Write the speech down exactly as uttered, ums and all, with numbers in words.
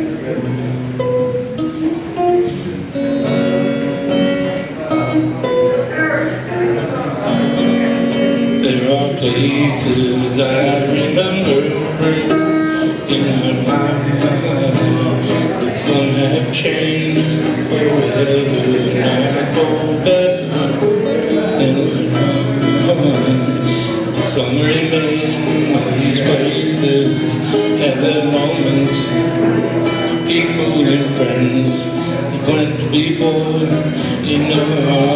There are places I remember in my mind, but some have changed forever, and I go back and run. Some remain in these places at their moments, people and friends that went before, you know.